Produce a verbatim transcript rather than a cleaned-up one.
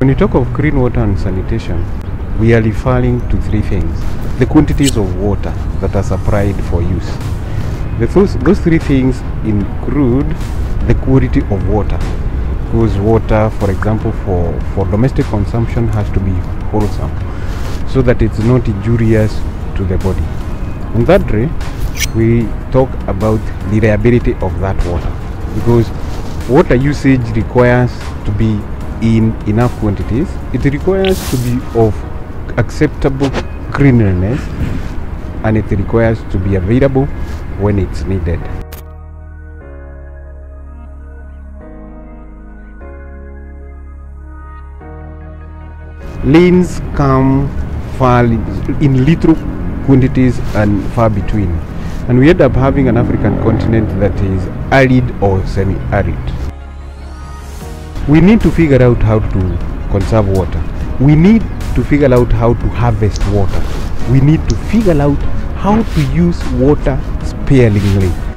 When you talk of clean water and sanitation, we are referring to three things. The quantities of water that are supplied for use. The, those, those three things include the quality of water. Because water, for example, for, for domestic consumption has to be wholesome, so that it's not injurious to the body. And thirdly, we talk about the reliability of that water, because water usage requires to be in enough quantities. It requires to be of acceptable cleanliness, and it requires to be available when it's needed. Rains come far in little quantities and far between, and we end up having an African continent that is arid or semi-arid. We need to figure out how to conserve water. We need to figure out how to harvest water. We need to figure out how to use water sparingly.